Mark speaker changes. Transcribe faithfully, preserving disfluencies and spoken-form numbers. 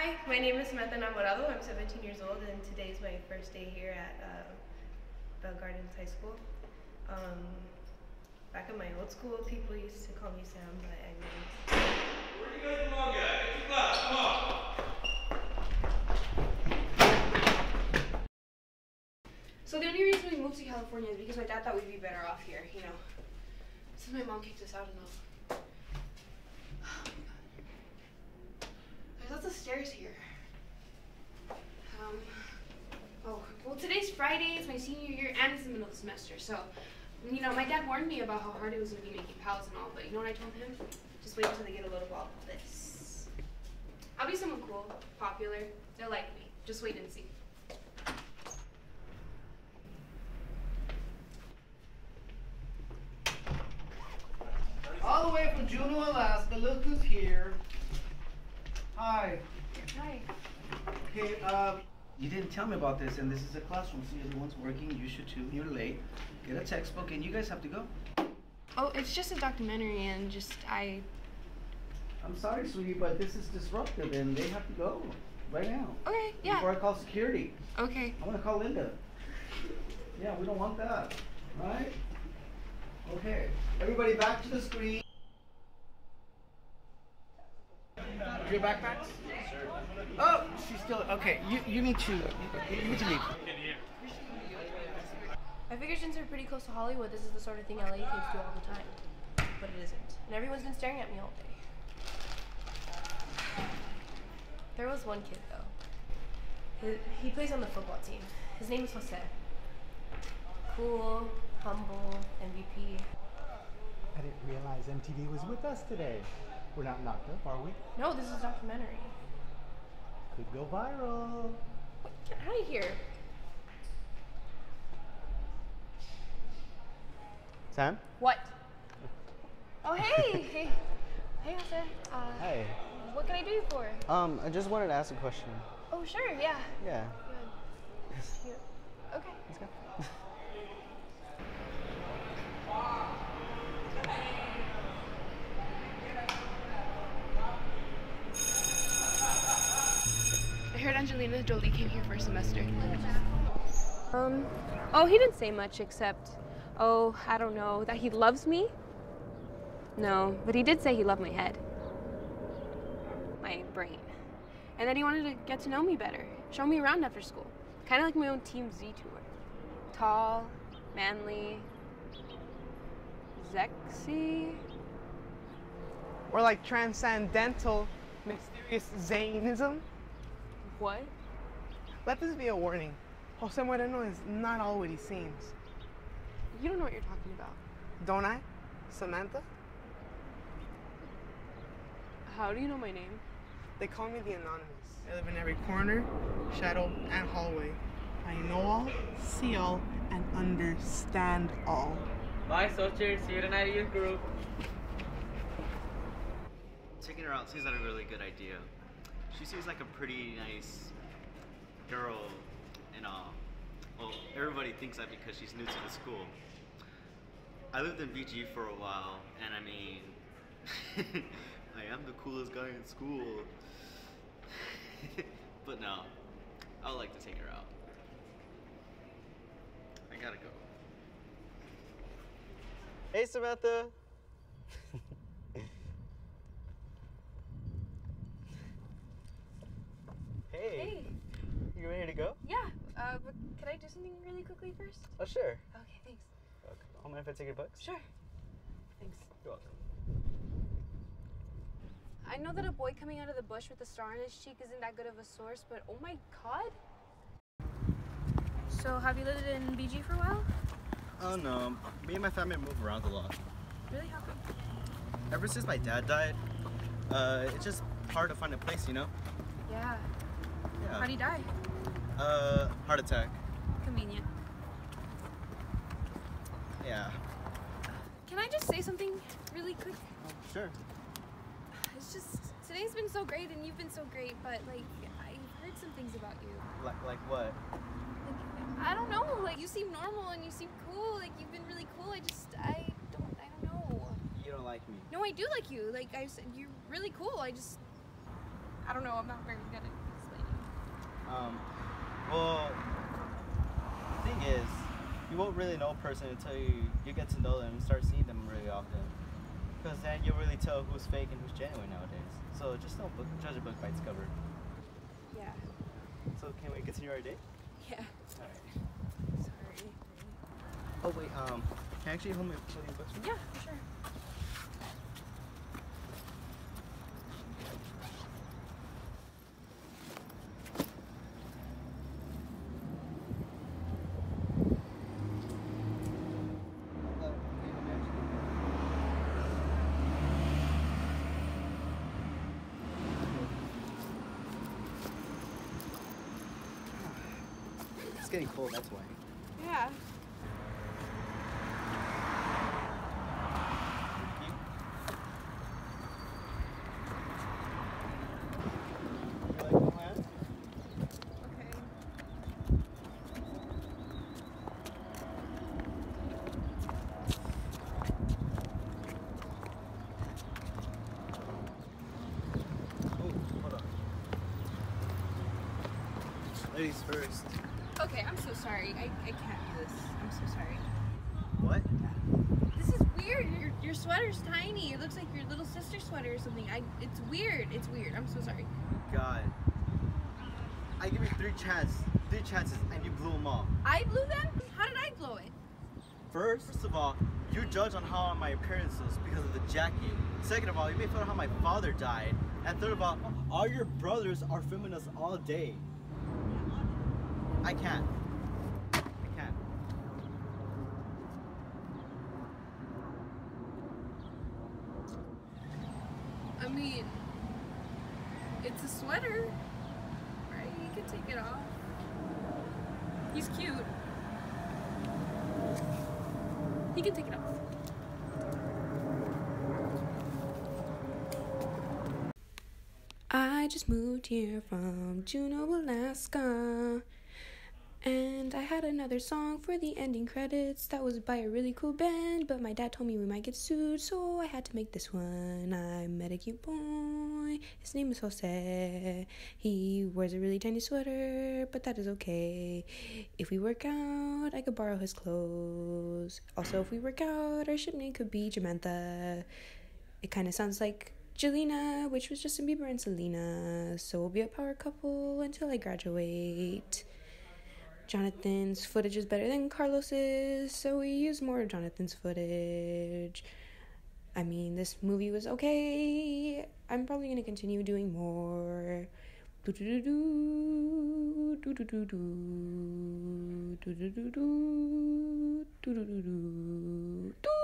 Speaker 1: Hi, my name is Samantha Namorado. I'm seventeen years old, and today is my first day here at uh, Bell Gardens High School. Um, back at my old school, people used to call me Sam, but I mean...
Speaker 2: Where do you guys belong at? Get to class, come on!
Speaker 1: So the only reason we moved to California is because my dad thought we'd be better off here, you know. Since my mom kicked us out and all. Oh my god. There's lots of stairs here. Um, oh, well today's Friday, it's my senior year, and it's the middle of the semester, so, you know, my dad warned me about how hard it was going to be making pals and all, but you know what I told him? Just wait until they get a little while of this. I'll be someone cool, popular, they'll like me. Just wait and see.
Speaker 3: All the way from Juneau, Alaska, look who's here. Hi.
Speaker 1: Hi.
Speaker 3: Okay, um, you didn't tell me about this, and this is a classroom, so everyone's working, you should too, you're late. Get a textbook, and you guys have to go.
Speaker 1: Oh, it's just a documentary, and just, I...
Speaker 3: I'm sorry, sweetie, but this is disruptive, and they have to go right now.
Speaker 1: Okay, yeah.
Speaker 3: Before I call security.
Speaker 1: Okay.
Speaker 3: I want to call Linda. Yeah, we don't want that, right? Okay, everybody back to the screen. Your backpacks? Oh, she's still, okay, you, you need to, you, you need to leave.
Speaker 1: I figured since we're pretty close to Hollywood, this is the sort of thing L A kids do all the time. But it isn't. And everyone's been staring at me all day. There was one kid, though. He, he plays on the football team. His name is Jose. Cool, humble, M V P.
Speaker 4: I didn't realize M T V was with us today. We're not knocked up, are we?
Speaker 1: No, this is a documentary.
Speaker 4: Could go viral.
Speaker 1: Get out of here.
Speaker 4: Sam?
Speaker 1: What? Oh, hey! Hey, hey, Jose. Uh,
Speaker 4: Hey.
Speaker 1: What can I do you for?
Speaker 4: Um, I just wanted to ask a question.
Speaker 1: Oh, sure, yeah.
Speaker 4: Yeah.
Speaker 1: Good. Yeah. Okay.
Speaker 4: Let's go.
Speaker 1: I heard Angelina Jolie came here for a semester. Um, oh, he didn't say much except, oh, I don't know, that he loves me? No, but he did say he loved my head. My brain. And that he wanted to get to know me better, show me around after school. Kind of like my own Team Z tour. Tall, manly, sexy.
Speaker 5: Or like transcendental, mysterious Zainism.
Speaker 1: What?
Speaker 5: Let this be a warning. Jose Moreno is not all what he seems.
Speaker 1: You don't know what you're talking about.
Speaker 5: Don't I, Samantha?
Speaker 1: How do you know my name?
Speaker 5: They call me the Anonymous. I live in every corner, shadow, and hallway. I know all, see all, and understand all.
Speaker 6: Bye, Socher. See you tonight at your group.
Speaker 7: Taking her out seems like a really good idea. She seems like a pretty nice girl and all. Well, everybody thinks that because she's new to the school. I lived in B G for a while, and I mean, I am the coolest guy in school. But no, I would like to take her out. I gotta go.
Speaker 4: Hey, Samantha. Hey.
Speaker 1: Hey.
Speaker 4: You ready to go?
Speaker 1: Yeah, uh, but can I do something really quickly first?
Speaker 4: Oh, sure.
Speaker 1: Okay, thanks.
Speaker 4: Okay. I'll mind if I take your books?
Speaker 1: Sure. Thanks.
Speaker 4: You're welcome.
Speaker 1: I know that a boy coming out of the bush with a star on his cheek isn't that good of a source, but oh my god. So, have you lived in B G for a while?
Speaker 7: Oh no, me and my family move around a lot.
Speaker 1: Really? How come?
Speaker 7: Ever since my dad died, uh, it's just hard to find a place, you know?
Speaker 1: Yeah.
Speaker 7: Yeah.
Speaker 1: How'd he die?
Speaker 7: Uh, heart attack.
Speaker 1: Convenient.
Speaker 7: Yeah.
Speaker 1: Can I just say something really quick?
Speaker 7: Oh, sure.
Speaker 1: It's just, today's been so great and you've been so great, but like, I've heard some things about you.
Speaker 7: Like, like what?
Speaker 1: Like, I don't know, like you seem normal and you seem cool, like you've been really cool, I just, I don't, I don't know.
Speaker 7: You don't like me.
Speaker 1: No, I do like you, like I said, you're really cool, I just, I don't know, I'm not very good at explaining.
Speaker 8: Um, well, the thing is, you won't really know a person until you, you get to know them and start seeing them really often. Because then you'll really tell who's fake and who's genuine nowadays. So just don't book, judge a book by its cover.
Speaker 1: Yeah.
Speaker 8: So can we continue our date?
Speaker 1: Yeah.
Speaker 8: Alright.
Speaker 1: Sorry.
Speaker 8: Oh wait, um, can you actually hold me for these books for me?
Speaker 1: Yeah, for sure.
Speaker 8: It's getting cold, that's why.
Speaker 1: Yeah.
Speaker 8: You? You like the plan?
Speaker 1: Okay.
Speaker 8: Oh, hold on. Ladies first.
Speaker 1: Okay, I'm so sorry. I, I can't do this. I'm so sorry.
Speaker 8: What?
Speaker 1: This is weird. Your, your sweater's tiny. It looks like your little sister's sweater or something. I. It's weird. It's weird. I'm so sorry.
Speaker 8: God. I give you three chances, three chances, and you blew them all.
Speaker 1: I blew them? How did I blow it?
Speaker 8: First, first of all, you judge on how my appearance was because of the jacket. Second of all, you made fun of how my father died. And third of all, all your brothers are filming us all day. I can't. I can't.
Speaker 1: I mean, it's a sweater, right? You can take it off. He's cute. He can take it off. I just moved here from Juneau, Alaska. And I had another song for the ending credits that was by a really cool band, but my dad told me we might get sued, so I had to make this one. I met a cute boy, his name is Jose. He wears a really tiny sweater, but that is okay. If we work out, I could borrow his clothes. Also, if we work out, our ship name could be Jamantha. It kind of sounds like Jelena, which was Justin Bieber and Selena, so we'll be a power couple until I graduate. Jonathan's footage is better than Carlos's, so we use more of Jonathan's footage. I mean, this movie was okay. I'm probably gonna continue doing more. Do do do do do do do do do do do do do do do do.